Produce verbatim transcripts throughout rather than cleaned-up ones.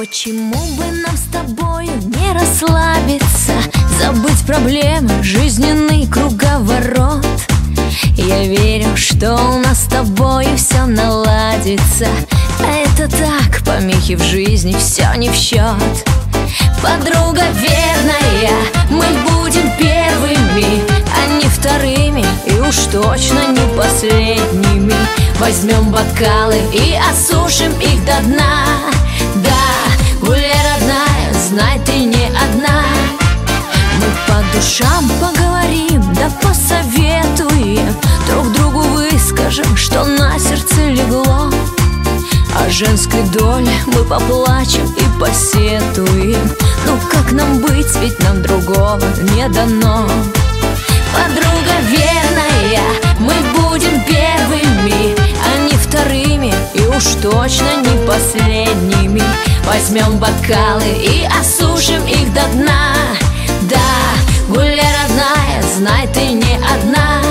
Почему бы нам с тобою не расслабиться, забыть проблемы, жизненный круговорот? Я верю, что у нас с тобою все наладится, а это так, помехи в жизни, все не в счет. Подруга верная, мы будем первыми, а не вторыми, и уж точно не последними. Возьмем бокалы и осушим их до дна. Да, гуляй, родная, знай, ты не одна. Мы по душам поговорим, да посоветуем, друг другу выскажем, что на сердце легло. О женской доле мы поплачем и посетуем. Ну как нам быть, ведь нам другого не дано. Подруга верная, мы будем первыми, а не вторыми, и уж точно не последними. Возьмем бокалы и осушим их до дна. Да, гуляй, родная, знай, ты не одна.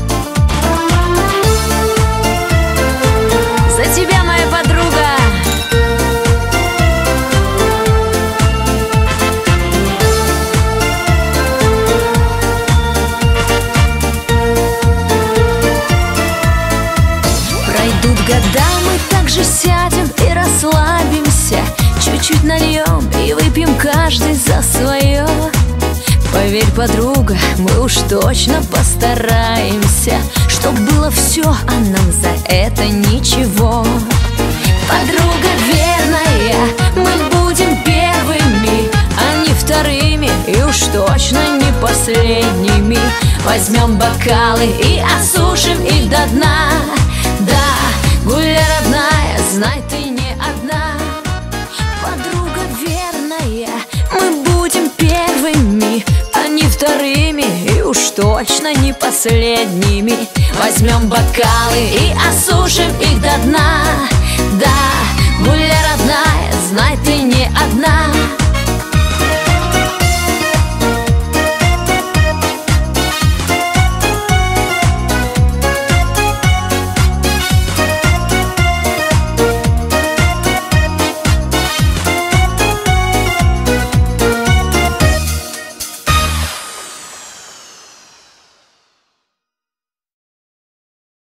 За тебя, моя подруга! Пройдут года, мы также сядем и расслабимся, чуть-чуть нальем и выпьем каждый за свое. Поверь, подруга, мы уж точно постараемся, чтоб было все, а нам за это ничего. Подруга верная, мы будем первыми, а не вторыми, и уж точно не последними. Возьмем бокалы и осушим их до дна. Да, гуляй, родная, знай, ты не одна. Подруга верная, мы будем первыми, а не вторыми, и уж точно не последними. Возьмем бокалы и осушим